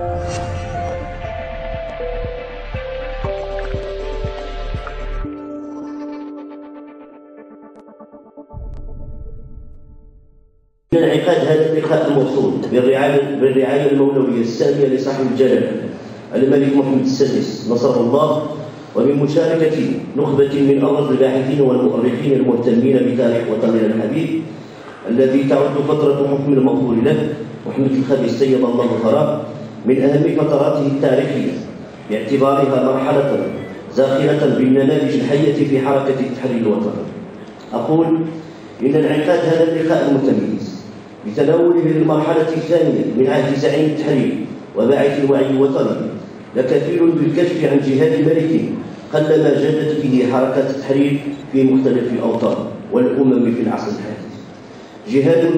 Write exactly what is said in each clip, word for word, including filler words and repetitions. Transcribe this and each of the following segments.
من انعقاد هذا اللقاء الموصول بالرعاية المولوية السامية لصاحب الجلالة الملك محمد السادس نصره الله، ومن مشاركة نخبة من أبرز الباحثين والمؤرخين المهتمين بتاريخ وطننا الحبيب الذي تعد فترة حكم المغفور له محمد الخامس سيد الله ثراه من أهم فتراته التاريخية، باعتبارها مرحلة زاخرة بالنماذج الحية في حركة التحرير الوطني. أقول إن انعقاد هذا اللقاء المتميز بتناوله للمرحلة الثانية من عهد زعيم التحرير وباعث الوعي الوطني لكفيل بالكشف عن جهاد ملك قلما جادت به حركات التحرير في مختلف الأوطان والأمم في العصر الحديث. جهاد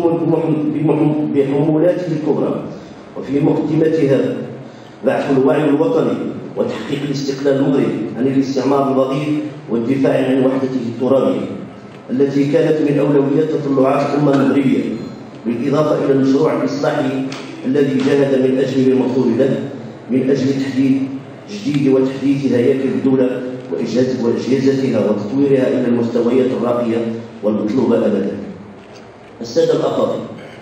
موسوم بحمولاته الكبرى، وفي مقدمتها بعث الوعي الوطني وتحقيق الاستقلال المغرب عن الاستعمار البغيض والدفاع عن وحدته الترابية التي كانت من أولويات تطلعات الأمة المغربية، بالإضافة إلى المشروع الإصلاحي الذي جاهد من أجل المطلوب له من أجل تحديد جديد وتحديث هياكل الدولة وإجهزتها وتطويرها إلى المستويات الراقية والمطلوبة أبدا. السادة الأفاضل،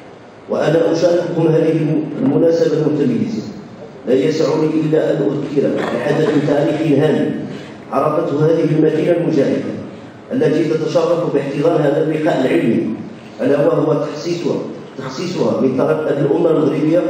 وأنا أشارككم هذه المناسبة المتميزة، لا يسعني إلا أن أذكر بحدث تاريخي هام عرفته هذه المدينة المجاهدة التي تتشرف باحتضان هذا اللقاء العلمي، ألا وهو تخصيصها تخصيصها من طرف أبي الأمة المغربية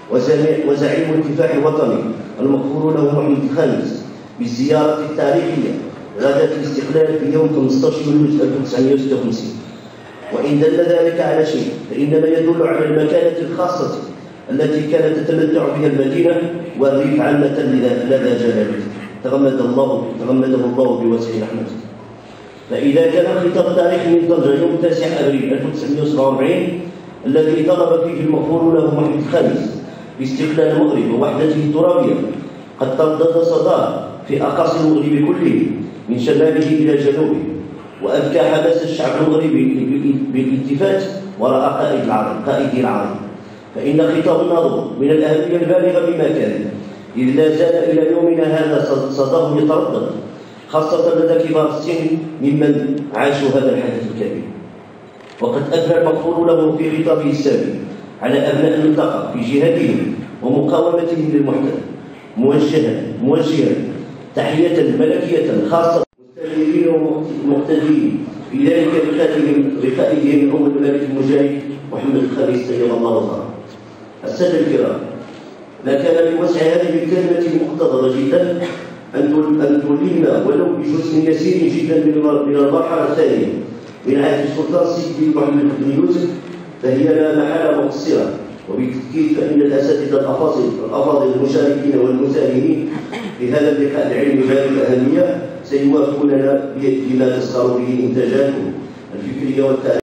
وزعيم الكفاح الوطني المغفور له محمد الخامس بالزيارة التاريخية غداة الاستقلال في يوم خمسة عشر يوليو ألف وتسعمائة وستة وخمسين. وإن دل ذلك على شيء فإنما يدل على المكانة الخاصة التي كانت تتمتع بها المدينة والريف عامة لدى جلالته تغمد الله تغمده الله بوسع رحمته. فإذا كان خطاب تاريخي من طنجة يوم تاسع أبريل ألف وتسعمائة وسبعة وأربعين الذي طلب فيه المغفور له محمد الخامس باستقلال المغرب ووحدته الترابية قد تردد صداه في أقاصي المغرب كله من شماله إلى جنوبه، وأذكى حماس الشعب المغربي بالالتفات وراء قائد العظيم قائده العظيم، فإن خطاب الناظر من الأهمية البالغة بمكانه، إذ لا زال إلى يومنا هذا صداه يتردد خاصة لدى كبار السن ممن عاشوا هذا الحدث الكبير. وقد أثنى المغفور له في خطابه السامي على أبناء المنطقة في جهادهم ومقاومتهم للمحتل، موجها موجها تحية ملكية خاصة مستمرين ومقتدين في ذلك بقائدهم أول الملك المجاهد محمد الخامس سيد الله ثراه. السادة الكرام، ما كان بوسع هذه الكلمة مقتضبة جدا أن تلهمنا ولو بجزء يسير جدا من المرحلة الثانية من عهد السلطان السيد محمد بن يوسف، فهي لا محالة مقصرة. وبالتأكيد فإن الأساتذة الأفاضل الأفاضل المشاركين والمساهمين في هذا اللقاء العلمي ذات الأهمية سيوافقوننا بما تسخر به إنتاجاتهم الفكرية والتاريخية.